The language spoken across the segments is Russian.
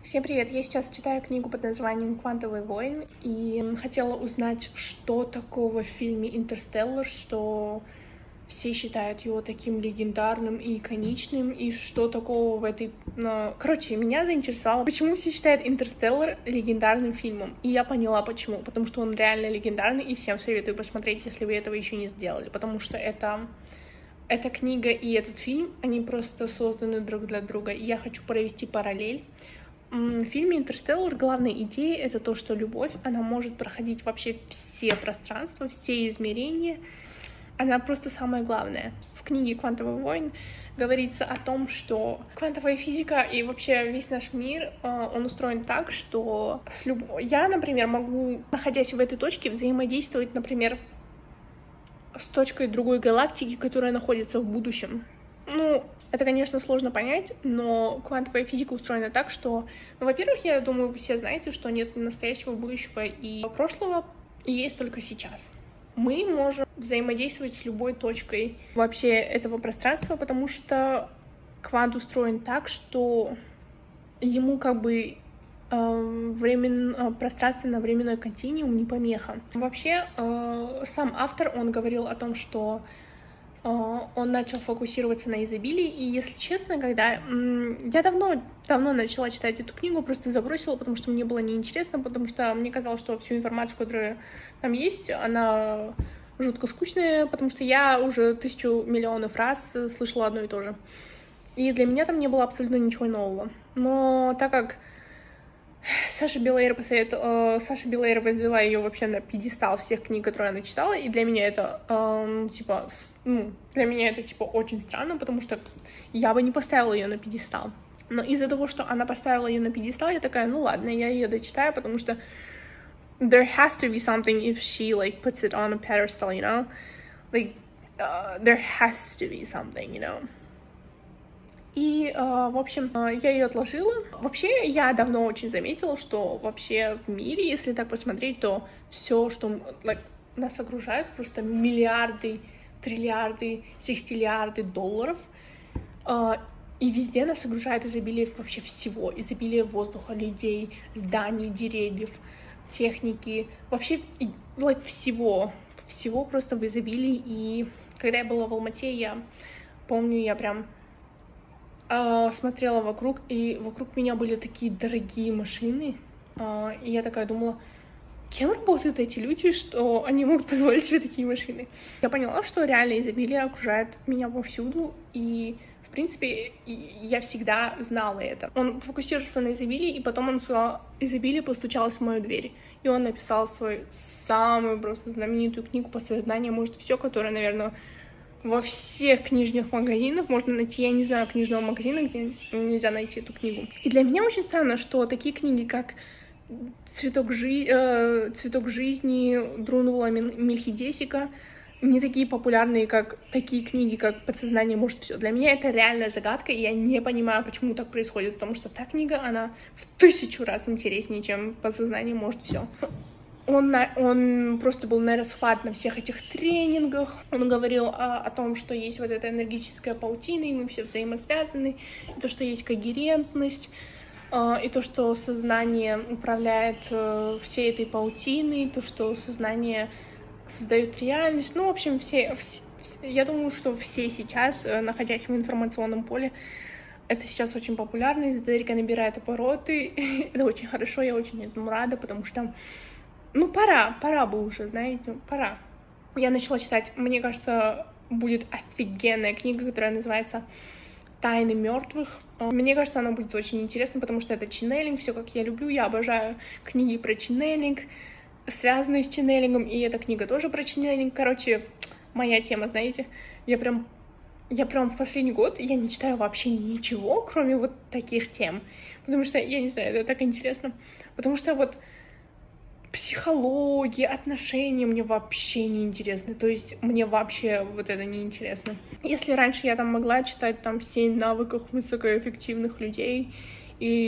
Всем привет! Я сейчас читаю книгу под названием «Квантовый воин» и хотела узнать, что такого в фильме «Интерстеллар», что все считают его таким легендарным и иконичным, и что такого в этой... Короче, меня заинтересовало, почему все считают «Интерстеллар» легендарным фильмом. И я поняла, почему. Потому что он реально легендарный, и всем советую посмотреть, если вы этого еще не сделали. Потому что эта книга и этот фильм, они просто созданы друг для друга. И я хочу провести параллель. В фильме «Интерстеллар» главная идея — это то, что любовь, она может проходить вообще все пространства, все измерения. Она просто самое главное. В книге «Квантовый воин» говорится о том, что квантовая физика и вообще весь наш мир, он устроен так, что я, например, могу, находясь в этой точке, взаимодействовать, например, с точкой другой галактики, которая находится в будущем. Это, конечно, сложно понять, но квантовая физика устроена так, что, во-первых, я думаю, вы все знаете, что нет настоящего, будущего и прошлого, и есть только сейчас. Мы можем взаимодействовать с любой точкой вообще этого пространства, потому что квант устроен так, что ему как бы пространственно-временной континуум не помеха. Вообще, сам автор, он говорил о том, что он начал фокусироваться на изобилии, и, если честно, когда... Я давно начала читать эту книгу, просто забросила, потому что мне было неинтересно, потому что мне казалось, что всю информацию, которая там есть, она жутко скучная, потому что я уже 1000 миллионов раз слышала одно и то же. И для меня там не было абсолютно ничего нового. Но так как Саша Белейр возвела ее вообще на пьедестал всех книг, которые она читала, и для меня это, очень странно, потому что я бы не поставила ее на пьедестал. Но из-за того, что она поставила ее на пьедестал, я такая, ну ладно, я ее дочитаю, потому что there has to be something if she, puts it on a pedestal, you know? There has to be something, you know? И, в общем, я ее отложила. Вообще, я давно очень заметила, что вообще в мире, если так посмотреть, то все, что нас окружает, просто миллиарды, триллиарды, секстиллиарды долларов. И везде нас окружает изобилие вообще всего. Изобилие воздуха, людей, зданий, деревьев, техники. Вообще, всего. Всего просто в изобилии. И когда я была в Алмате, я помню, я прям смотрела вокруг, и вокруг меня были такие дорогие машины, и я такая думала, кем работают эти люди, что они могут позволить себе такие машины? Я поняла, что реально изобилие окружает меня повсюду, и, в принципе, я всегда знала это. Он фокусировался на изобилии, и потом он сказал, изобилие постучалось в мою дверь, и он написал свою самую просто знаменитую книгу «Подсознание может все», которая, наверное, во всех книжных магазинах можно найти, я не знаю книжного магазина, где нельзя найти эту книгу. И для меня очень странно, что такие книги, как «Цветок жизни» Друнвала Мельхиедесика, не такие популярные, как такие книги, как «Подсознание может все». Для меня это реальная загадка, и я не понимаю, почему так происходит, потому что та книга, она в 1000 раз интереснее, чем «Подсознание может все». Он просто был на расхват на всех этих тренингах. Он говорил о том, что есть вот эта энергетическая паутина, и мы все взаимосвязаны, и то, что есть когерентность, и то, что сознание управляет всей этой паутиной, то, что сознание создает реальность. В общем, я думаю, что все сейчас, находясь в информационном поле, это сейчас очень популярно, эзотерика набирает обороты. Это очень хорошо, я очень этому рада, потому что пора бы уже, знаете, пора. Я начала читать, мне кажется, будет офигенная книга, которая называется «Тайны мертвых». Мне кажется, она будет очень интересна, потому что это ченнелинг, все как я люблю. Я обожаю книги про ченнелинг, связанные с ченнелингом, и эта книга тоже про ченнелинг. Короче, моя тема, знаете. Я прям в последний год я не читаю вообще ничего, кроме вот таких тем. Потому что, я не знаю, это так интересно. Потому что вот психология, отношения мне вообще не интересны. То есть мне вообще вот это не интересно. Если раньше я там могла читать 7 навыков высокоэффективных людей и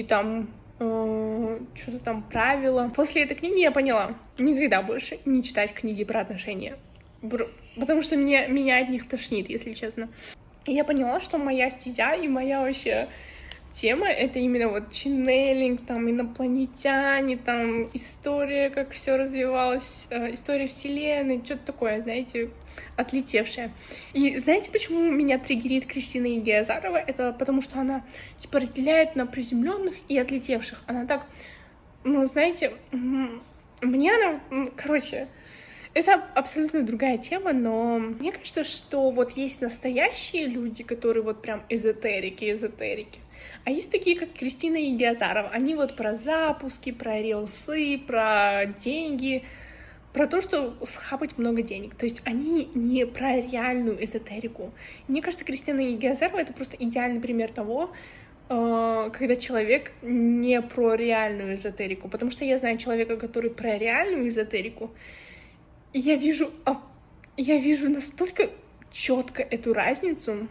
что-то там правила. После этой книги я поняла, никогда больше не читать книги про отношения. Потому что меня от них тошнит, если честно. И я поняла, что моя стезя и моя вообще тема — это именно вот ченнелинг, там, инопланетяне, там, история, как все развивалось, история Вселенной, что-то такое, знаете, отлетевшее. И знаете, почему меня триггерит Кристина Игиазарова? Это потому что она, типа, разделяет на приземленных и отлетевших. Она так, ну, знаете, мне она, короче, это абсолютно другая тема, но мне кажется, что вот есть настоящие люди, которые вот прям эзотерики, а есть такие, как Кристина Игиазарова. Они вот про запуски, про рилсы, про деньги, про то, что схапать много денег. То есть они не про реальную эзотерику. Мне кажется, Кристина Игиазарова — это просто идеальный пример того, когда человек не про реальную эзотерику. Потому что я знаю человека, который про реальную эзотерику, и я вижу настолько четко эту разницу.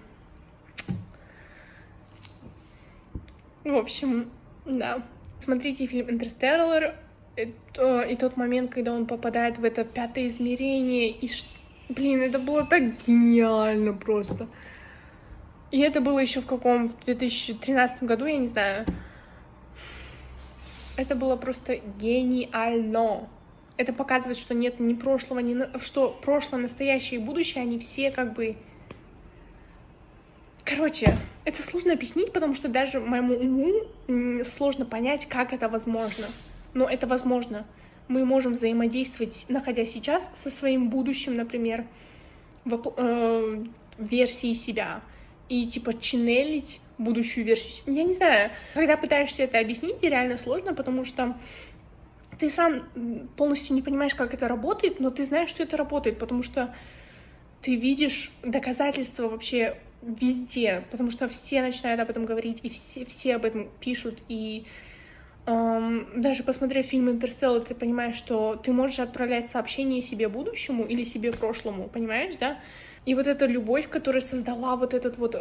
В общем, да. Смотрите фильм «Интерстеллар», и тот момент, когда он попадает в это 5-е измерение, и, блин, это было так гениально просто. И это было еще в каком? В 2013 году, я не знаю. Это было просто гениально. Это показывает, что нет ни прошлого, что прошлое, настоящее и будущее, они все как бы... Короче, это сложно объяснить, потому что даже моему уму сложно понять, как это возможно. Но это возможно. Мы можем взаимодействовать, находясь сейчас, со своим будущим, например, в версии себя. И, типа, ченнелить будущую версию. Я не знаю, когда пытаешься это объяснить, реально сложно, потому что ты сам полностью не понимаешь, как это работает, но ты знаешь, что это работает, потому что ты видишь доказательства вообще везде, потому что все начинают об этом говорить, и все об этом пишут, и даже посмотрев фильм «Интерстеллар», ты понимаешь, что ты можешь отправлять сообщение себе будущему или себе прошлому, понимаешь, да? И вот эта любовь, которая создала вот этот вот...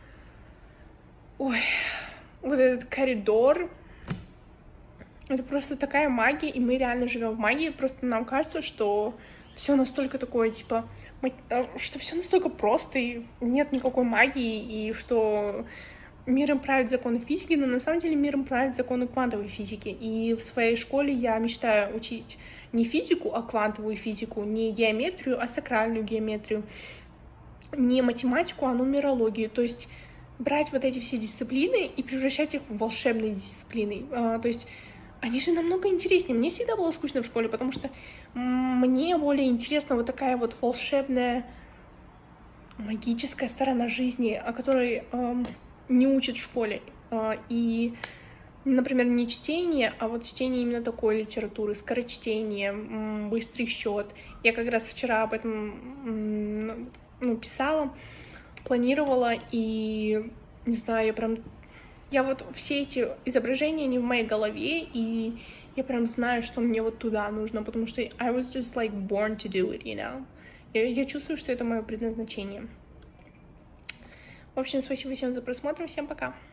Ой, вот этот коридор, это просто такая магия, и мы реально живем в магии. Просто нам кажется, что все настолько такое, типа, что все настолько просто, и нет никакой магии, и что миром правят законы физики, но на самом деле миром правят законы квантовой физики. И в своей школе я мечтаю учить не физику, а квантовую физику, не геометрию, а сакральную геометрию, не математику, а нумерологию. То есть брать вот эти все дисциплины и превращать их в волшебные дисциплины. То есть они же намного интереснее. Мне всегда было скучно в школе, потому что мне более интересна вот такая вот волшебная магическая сторона жизни, о которой не учат в школе. И, например, не чтение, а вот чтение именно такой литературы, скорочтение, быстрый счет. Я как раз вчера об этом писала, планировала, и, не знаю, я вот все эти изображения, они в моей голове, и я прям знаю, что мне вот туда нужно, потому что I was just like born to do it, you know? Я чувствую, что это мое предназначение. В общем, спасибо всем за просмотр, всем пока!